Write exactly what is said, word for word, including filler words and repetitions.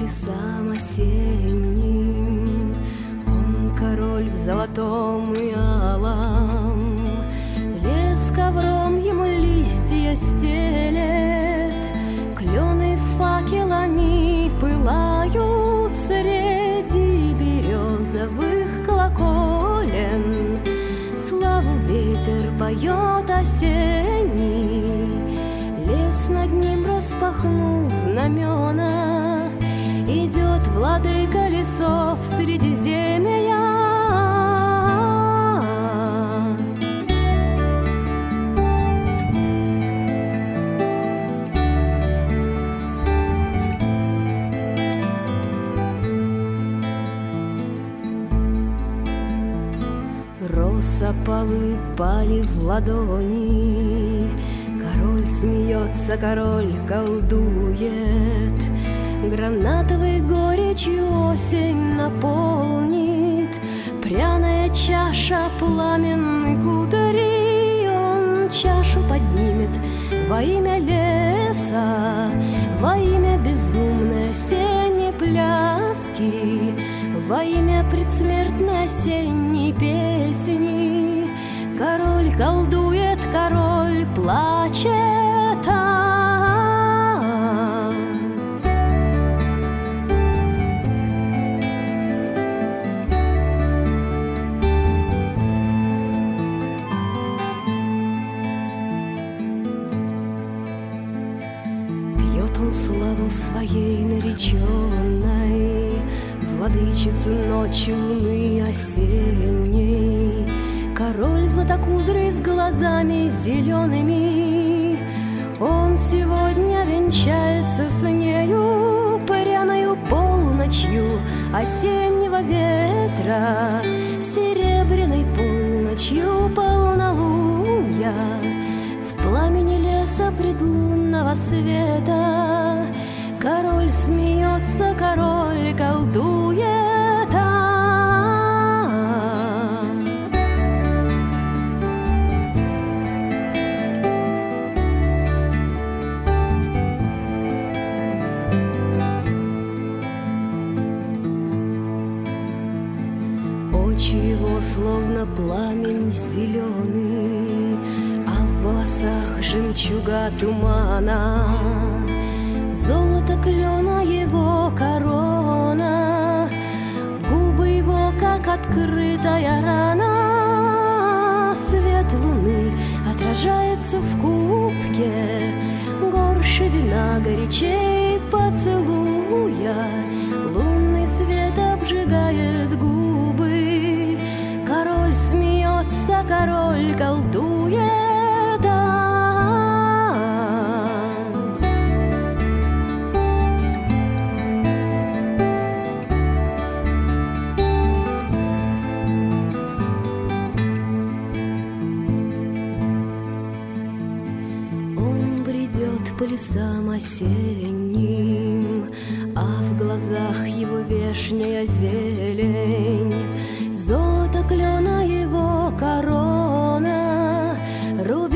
лесам осенним. Он король в золотом и алом, лес ковром ему листья стелет, клены факелами пылают среди березовых колоколен. Славу ветер поет осенний, лес над ним распахнул знамена. Идет владыка лесов Средиземья. Росопалы пали в ладони, король смеется, король колдует. Гранатовой горечью осень наполнит пряная чаша пламенной кудри. Он чашу поднимет во имя леса, во имя безумной осенней пляски, во имя предсмертной осенней песни. Король колдует, король плачет. Пьет он славу своей нареченной, владычицу ночи луны осенней. Король златокудрый с глазами зелеными, он сегодня венчается с нею пряною полночью осеннего ветра, серебряной полночью полнолуния. В пламени леса предлунного света король смеется, король колдует. Очи его словно пламень зеленый, а в волосах жемчуга тумана. Золото клена его корона, губы его, как открытая рана. Свет луны отражается в кубке, горше вина горячей поцелуя. Лунный свет обжигает губы, король смеется, король колдует. По лесам осенним, а в глазах его вешняя зелень. Золото клена его корона,